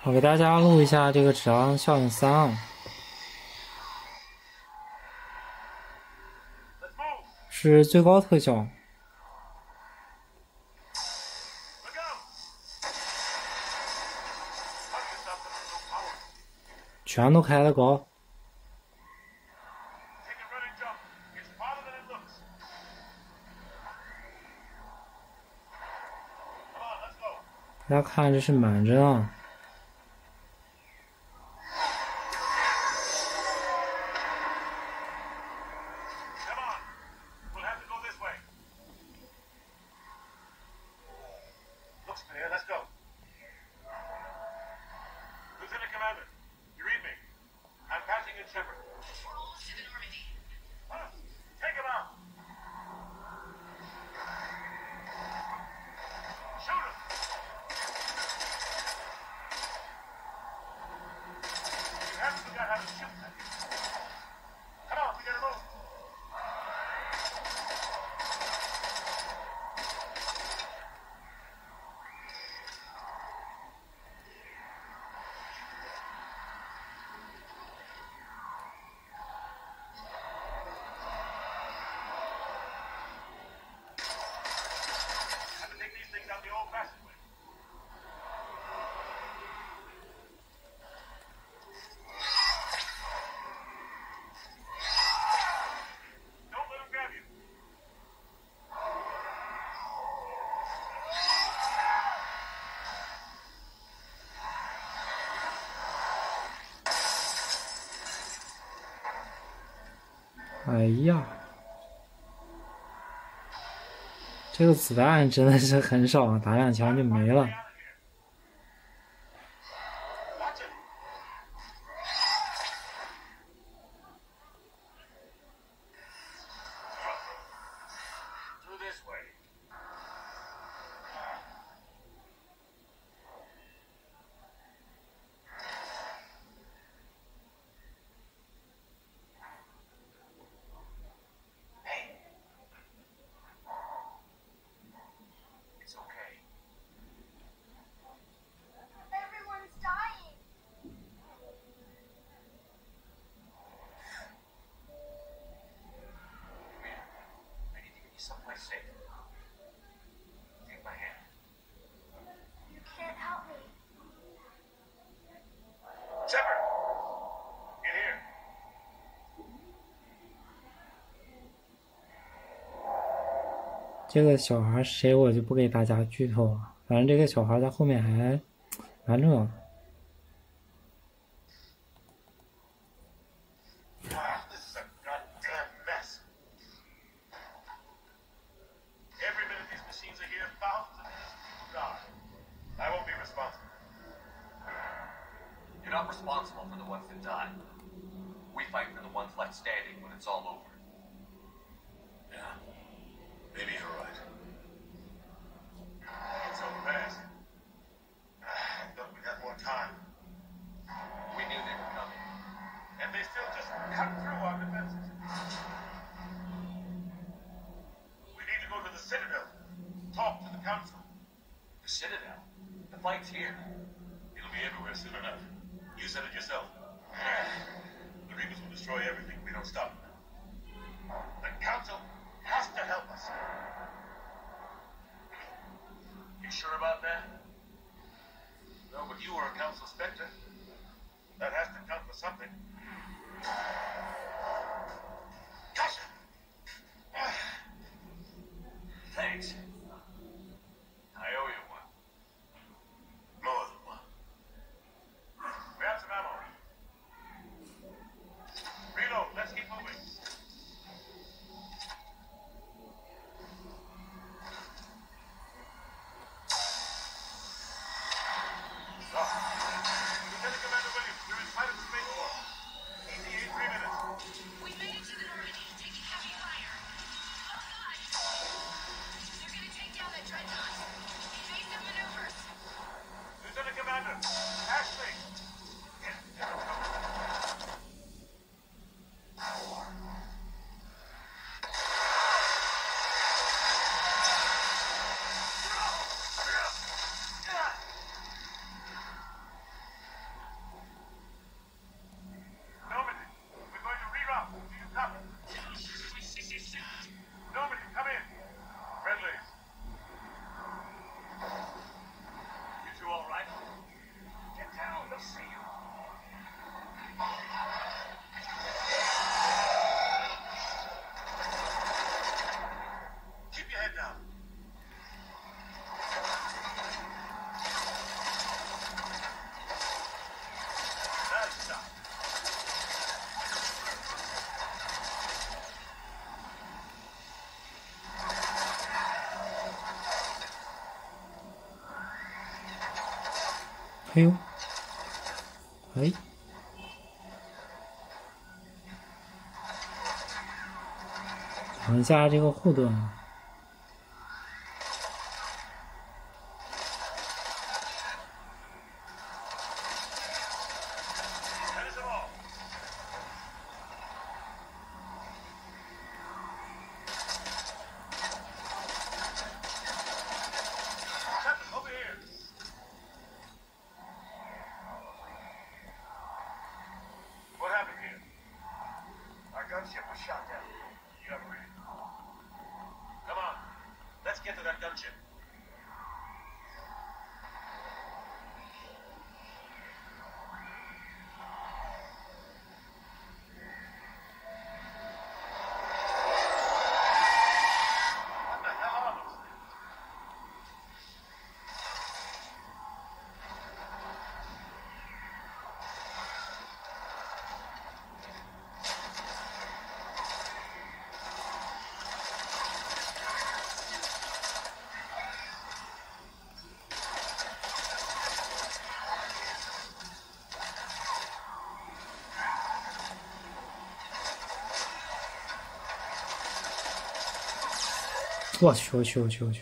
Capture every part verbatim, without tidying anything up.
我给大家录一下这个质量效应三啊，是最高特效，全都开的高。大家看，这是满帧啊。哎呀，这个子弹真的是很少，打两枪就没了。 Someplace safe. Take my hand. You can't help me. Shepard! Get here. 这个小孩谁我就不给大家剧透了，反正这个小孩在后面还蛮重要的。 You're not responsible for the ones that die. We fight for the ones left standing when it's all over. Yeah, maybe you're right. It's so fast. I thought we had more time. We knew they were coming. And they still just cut through our defenses. We need to go to the Citadel. Talk to the Council. The Citadel? The fight's here. It'll be everywhere soon enough. You said it yourself. The Reapers will destroy everything if we don't stop them. The Council has to help us. You sure about that? No, but you were a Council Spectre. That has to count for something. Gosh! Thanks. I owe you one. More than one. Grab some ammo. Reload. Let's keep moving. Oh. Lieutenant Commander Williams, we're in sight of the spaceport. E T A three minutes. 哎呦，哎，等一下这个护盾啊， Finish them all. Captain, over here. What happened here? Our gunship was shot down. You have a read. Come on. Let's get to that gunship. What the hell are those things? 我去我去我去我去！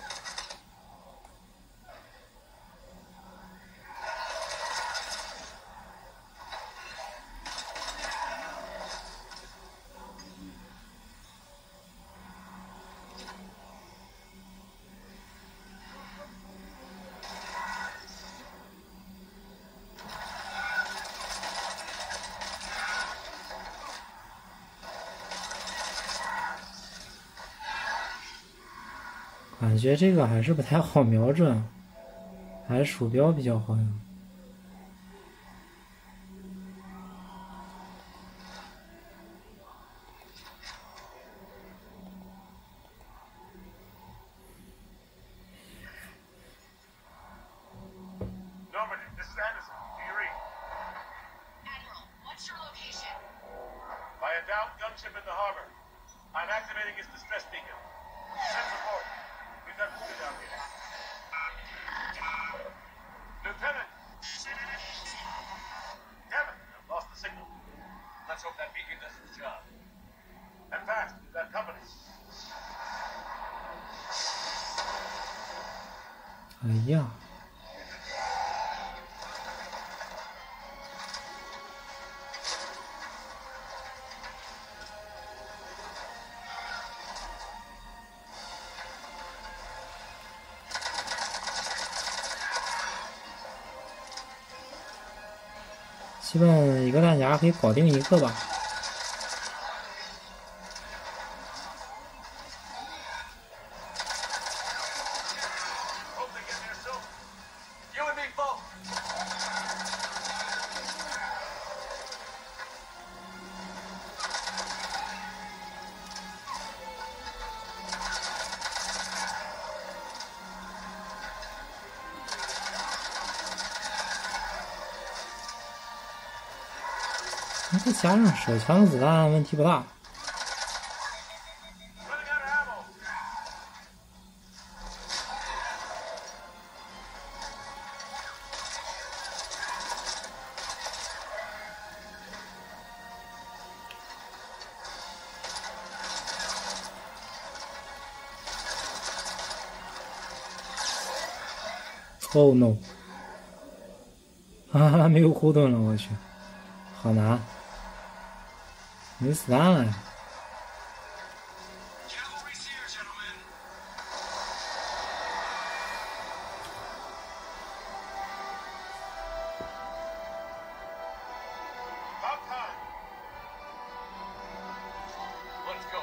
感觉这个还是不太好瞄准，还是鼠标比较好用。 Normandy, this is Anderson. Do you read? Admiral, what's your location? By a downed gunship in the harbor. I'm activating its distress beacon. Send support. We've got food down here. Lieutenant! Damn it! I've lost the signal. Let's hope that beacon does its job. And fast. We've got company. 哎呀，基本一个弹夹可以搞定一个吧。 Hope they get there soon. You and me both. 那再加上手枪子弹，问题不大。 Running out of ammo. 哦 no！ 哈哈，没有护盾了，我去，好难，没子弹了呀。 Cavalry's here, gentlemen. About time. Let's go.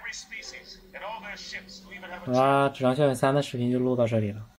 every species and all their ships to even have 好 a 啦，《指环效应三》的视频就录到这里了。